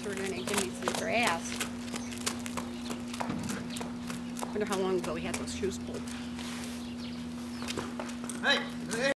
we're gonna give me some grass. Wonder how long ago we had those shoes pulled. Hey!